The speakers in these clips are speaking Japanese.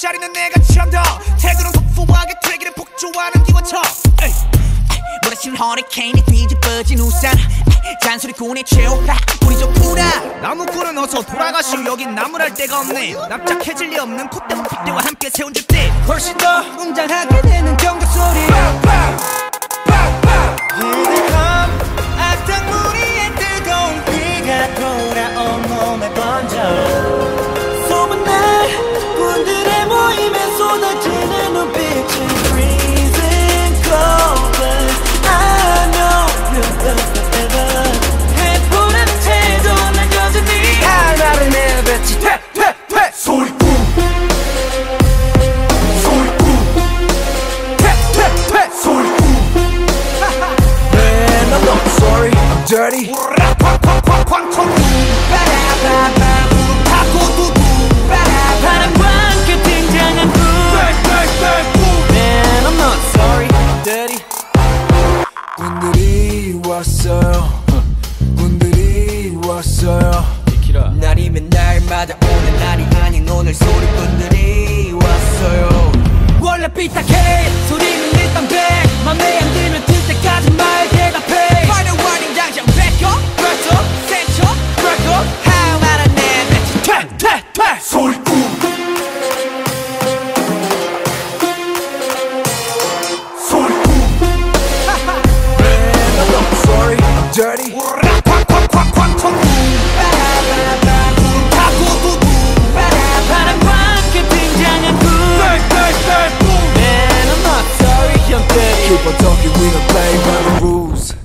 자리는 내가 찬다 태그는 소소하게 되기를 폭주하는 기관차 몰아친 허리케인이 뒤집어진 우산 잔소리꾼의 최후라 우리 좋구나 나무꾼은 어서 돌아가시오 여긴 나무랄 데가 없네 납작해질 리 없는 콧대와 핏대와 함께 세운 집들 훨씬 더 웅장하게 되는 경적 소리 악당무리의 뜨거운 피가 돌아온 몸에 번져 소문날 분들의 모임에 쏟아지는 눈빛이 freezing cold but I know you will forever 해보라는 태도 난 여전히 하나를 내뱉지 퇴퇴퇴 소리꾼 소리꾼 퇴퇴퇴 소리꾼 Man I'm not sorry I'm dirty 바람과 함께 등장한 굴 Man I'm not sorry I'm dirty 군들이 왔어요 군들이 왔어요 날이면 날마다 오는 날이 아닌 오늘 소리꾼들이 왔어요 원래 삐딱해 소리는 일단 백 맘에 안 들면 들 때까지 말 대답해 Final warning 당장 back up Breath up Set up Break up How about a name 퇴퇴퇴 소리꾼 소리꾼 Man I'm not sorry I'm dirty 바람과 함께 등장한 굴 Man I'm not sorry I'm dirty Keep on talking we don't play by the rules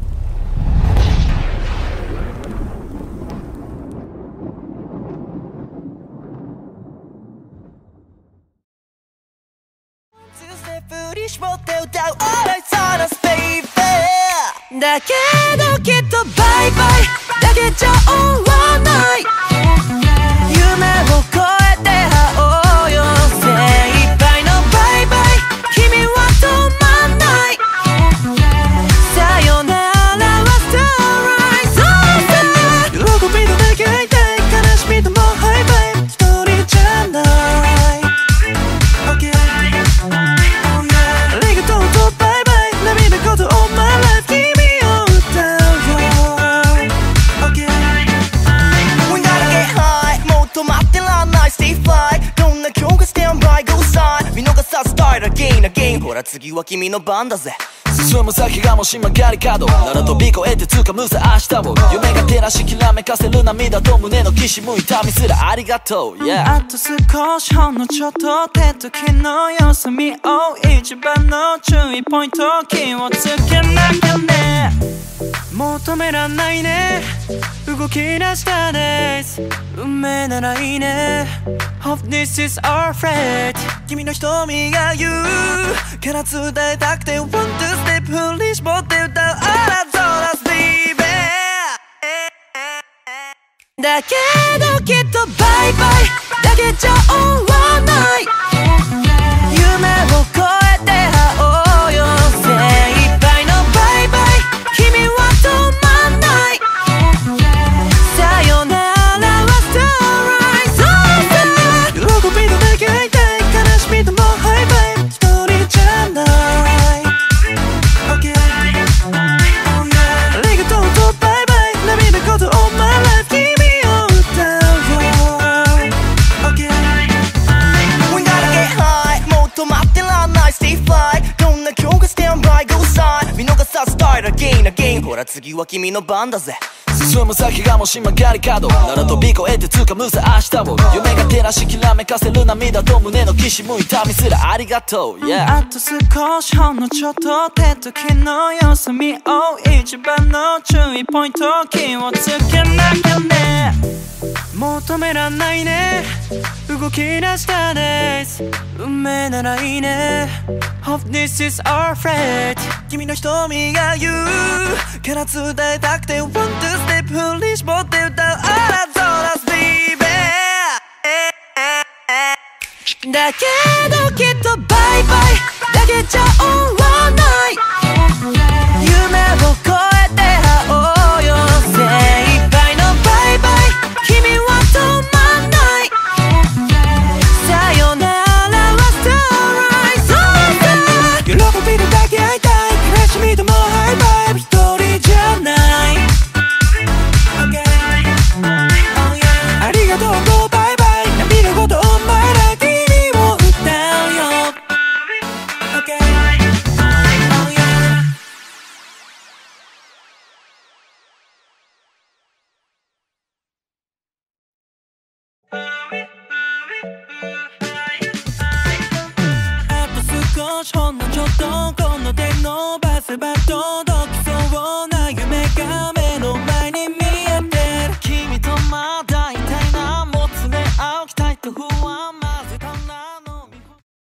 だけどきっとバイバイだけじゃ終わんない夢を超えて会おうよ精一杯のバイバイ君は止まんないさよならはストーリーそうさ喜びとだけ会いたい悲しみともハイバイ一人じゃない OK ありがとうとバイバイ涙こと All my life 君を歌うよ OK We gotta get high もっと待ってらんない Stay fly どんな今日が Stand by Go side 見逃さず Start again again ほら次は君の番だぜ進む先がもし曲がり角なら飛び越えて掴むぜ明日を夢が照らしきらめかせる涙と胸のきしむ痛みすらありがとう、yeah、 あと少しほんのちょっとって時の様子見を一番の注意ポイント気をつけなきゃね求めらんないね動き出したです運命ならいいね Hope this is our fate 君の瞳が言うから伝えたくて One two step 振り絞って歌う All I told us baby だけどきっとバイバイだけじゃ終わんない夢を超えて会おうよ精一杯のバイバイ君は止まんないさよならはストーリーそうさ喜びとだけ会いたい悲しみともハイバイ一人じゃない OK ありがとうとバイバイ涙こと All my life 君を歌うよ OK We gotta get high もっと待ってらんない Stay fly どんな今日が Stand by Go side 見逃さず Start again again ほら次は君の番だぜ進む先がもし曲がり角なら飛び越えて掴むぜ明日を夢が照らしきらめかせる涙と胸のきしむ痛みすらありがとう、yeah、 あと少しほんのちょっとって時の様子見を一番の注意ポイント気をつけなきゃね求めらんないね動き出したです運命ならいいね Hope this is our fate 君の瞳が言うから伝えたくて One two step 振り絞って歌う All I told us baby だけどきっとバイバイだけじゃ終わんない夢を超えて会おうよ精一杯のバイバイ君は止まんないさよなら後ほんのちょっと